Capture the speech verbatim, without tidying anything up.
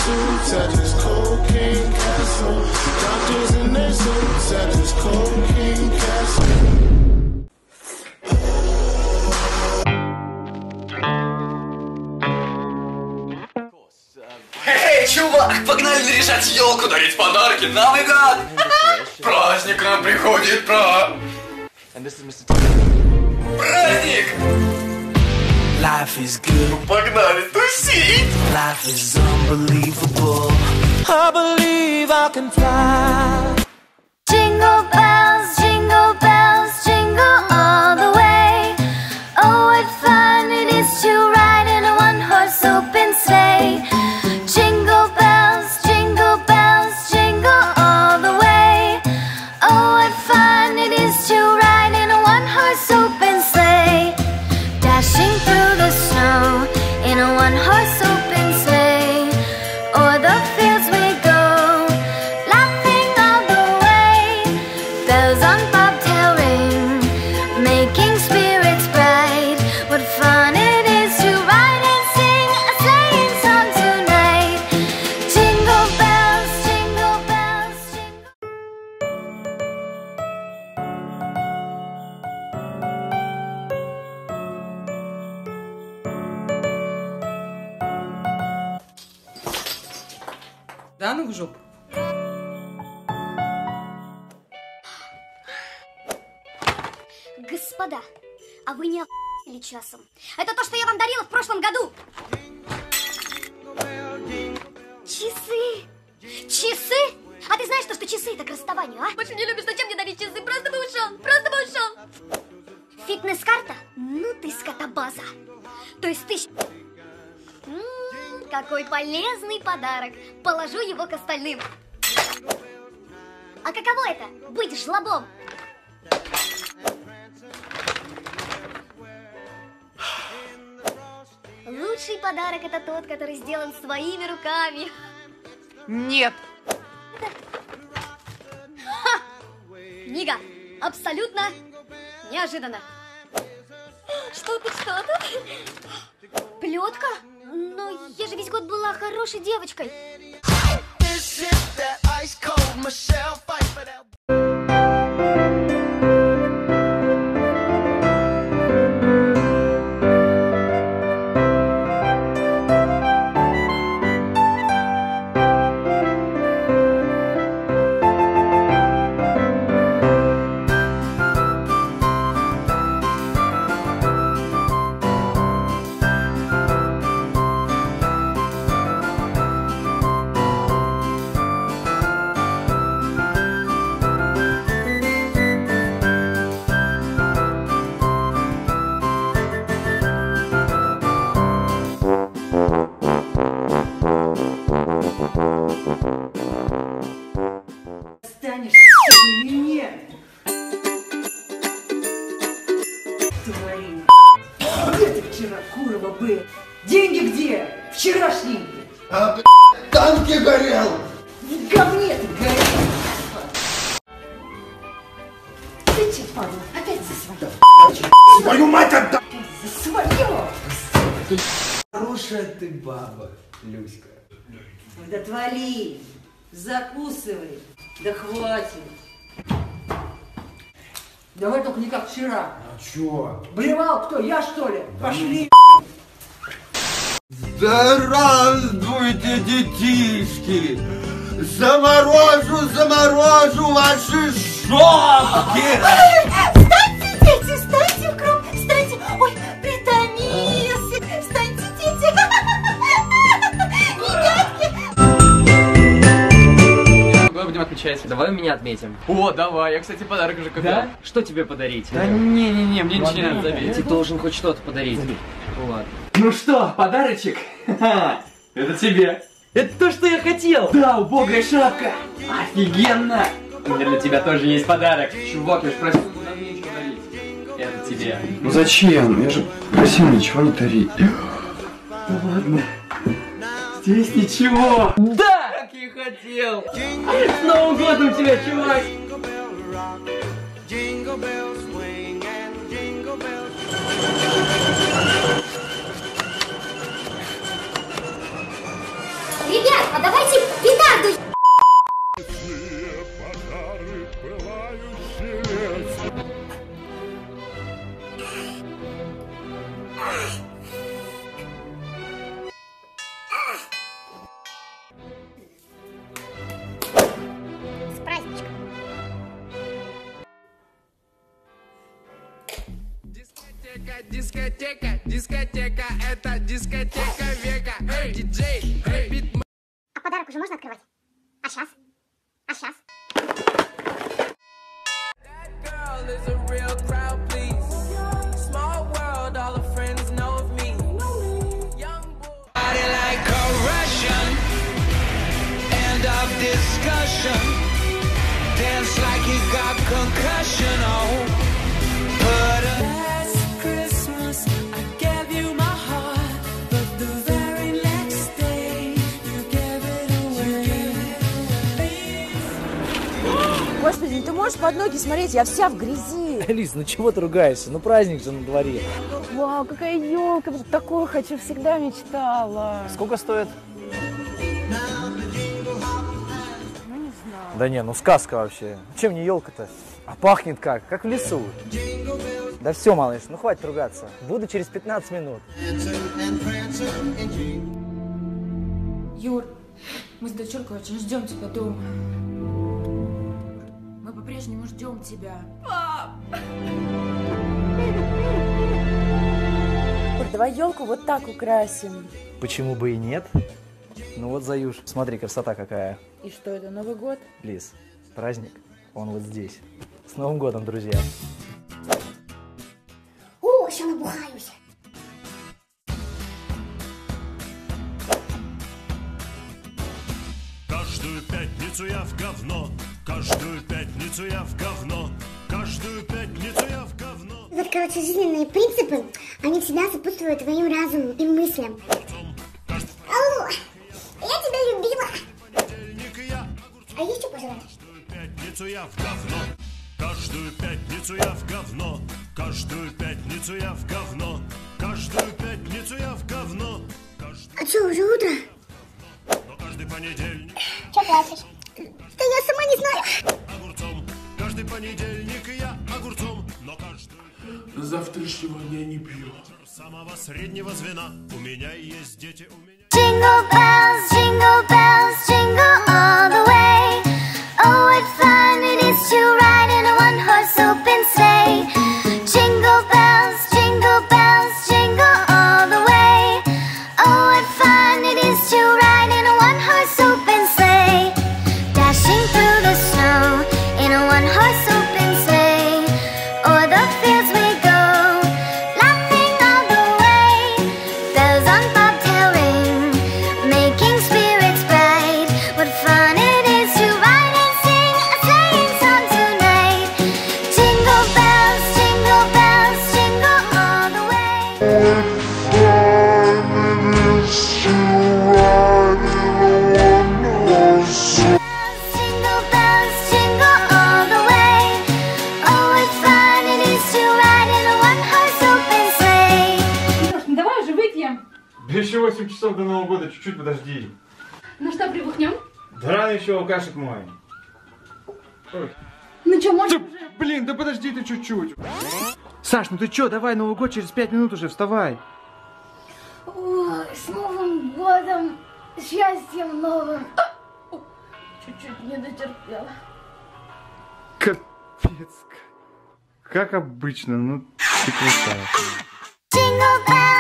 suits at this cocaine castle. Doctors in their suits at this cocaine castle. Эй, чувак, погнали наряжать елку, дарить подарки, Новый год! Праздник нам приходит, про... Праздник! Life is good. Погнали тусить! Life is unbelievable. I believe I can fly. Jingle bells, jingle bells, jingle all the way. Oh, what fun it is to ride in a one-horse open sleigh. Jingle bells, jingle bells, jingle all the way. Oh, what fun it is to ride in a one-horse open sleigh. Dashing through the snow in a one-horse open sleigh. O'er the fields we go, laughing all the way. Bells on bobtail ring, making spirits bright. What fun it is to ride and sing a sleighing song tonight. Jingle bells, jingle bells, jingle. Да ну в жопу. Господа, а вы не охуели часом? Это то, что я вам дарила в прошлом году. Часы. Часы? А ты знаешь, что, что часы это к расставанию, а? Больше не любишь, зачем мне дарить часы? Просто бы ушел, просто бы ушел. Фитнес-карта? Ну ты скотобаза. То есть ты... М-м, какой полезный подарок. Положу его к остальным. А каково это? Быть жлобом? Лучший подарок это тот, который сделан своими руками. Нет. Ха! Книга. Абсолютно неожиданно. Что тут, что тут? Плетка? Но я же весь год была хорошей девочкой. Станешь или нет? Твои. Где ты вчера, Курова, был? Деньги где? Вчерашние. А, танки горел! В говне ты горел. Ты че, падла, опять за свое? Свою мать отда... За свое! Хорошая ты баба, Люська. Да отвали, закусывай, да хватит. Давай только не как вчера. А чё? Блевал кто, я что ли? Пошли. Здравствуйте, детишки! Заморожу, заморожу ваши шопки! Встаньте, дети, встаньте в круг, встаньте. Ой, притомился. Встаньте, дети. Какой будем отмечать? Давай меня отметим. О, давай, я, кстати, подарок уже купил. Да? Что тебе подарить? Да не-не-не, мне ничего не надо, забей. Ты должен хоть что-то подарить. Ну ладно. Ну что, подарочек? Это тебе. Это то, что я хотел. Да, убогая шапка. Офигенно. У меня для тебя тоже есть подарок. Чувак, я же просил, не надо мне ничего дарить. Это тебе. Ну зачем? Я же просил ничего не дарить. Да ладно. Здесь ничего. Да! Как я и хотел. С Новым годом тебя, чувак. Ребят, а Дискотека, дискотека, это дискотека века. Эй, диджей, эй, бит. А подарок уже можно открывать? А сейчас? А сейчас? Dance like he got concussion, oh. But uh, last Christmas I gave you my heart, but the very next day you gave it away. Господи, ты можешь под ноги смотреть? Я вся в грязи. Алис, ну чего ты ругаешься? Ну праздник же на дворе. Вау, какая елка! Такую хочу, всегда мечтала. Сколько стоит? Да не, ну сказка вообще. Чем не елка-то? А пахнет как? Как в лесу. Да все, малыш, ну хватит ругаться. Буду через пятнадцать минут. Юр, мы с дочуркой очень ждем тебя дома. Мы по-прежнему ждем тебя. Пап! Давай елку вот так украсим. Почему бы и нет? Ну вот, Заюш, смотри, красота какая. И что это, Новый год? Лиз, праздник, он вот здесь. С Новым годом, друзья. О, еще набухаюсь. Каждую пятницу я в говно, каждую пятницу я в говно, каждую пятницу я в говно. Вот, короче, жизненные принципы, они всегда сопутствуют твоим разуму и мыслям. Алло, я тебя любила. А есть что пожелать? Пятницу я в говно, каждую пятницу я в говно, каждую пятницу я в говно, каждую пятницу я в говно. А что, уже утро? Но каждый понедельник. Че плачешь? Да я сама не знаю. Огурцом, каждый понедельник я огурцом, но каждый... Завтрашнего дня не пью. Самого среднего звена у меня есть дети, у меня... Jingle bells, jingle bells, jingle all the way. Oh, what fun it is to ride in a one-horse open sleigh. Jingle bells, jingle bells, jingle all the way. Oh, what fun it is to ride in a one-horse open sleigh. Dashing through the snow in a one-horse open sleigh. O'er the fields we go, laughing all the way. Bells on bobtail ring, making spirits bright. What fun it is to ride and sing a sleighing song tonight. Jingle bells, jingle bells, jingle all the way. Jingle bells, jingle all the way. Oh, what fun it is to ride in a one-horse open sleigh. Ну давай уже выпьем. Да еще восемь часов до Нового года, чуть-чуть подожди. Ну что, прибухнем? Да рано еще, алкашек мой. Ой. Ну что, можно Да, блин, да подожди ты чуть-чуть. Саш, ну ты че, давай, Новый год через пять минут уже, вставай. Ой, с Новым годом, счастьем новым. Чуть-чуть не дотерпела. Капец. Как обычно, ну ты красавица. Jingle bells.